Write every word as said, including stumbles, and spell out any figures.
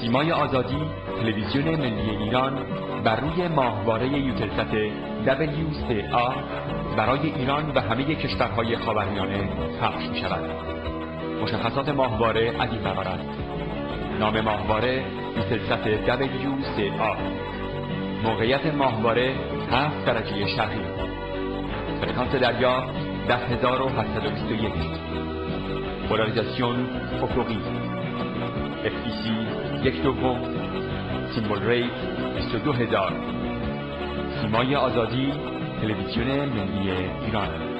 سیمای آزادی تلویزیون ملی ایران بر روی ماهواره یوتلسات دبلیو سی آ برای ایران و همه کشورهای خاورمیانه پخش می شود. مشخصات ماهواره از این قرار است: نام ماهواره یوتلسات دبلیو سی آ، موقعیت ماهواره هفت درجه شرقی، فرکانس دریافت ده هزار و هشتصد و بیست و یک، پولاریزاسیون افقی، اف ای سی یک دوم، سیمبل ریت بیست و دو هزار. سیمای آزادی تلویزیون ملی ایران.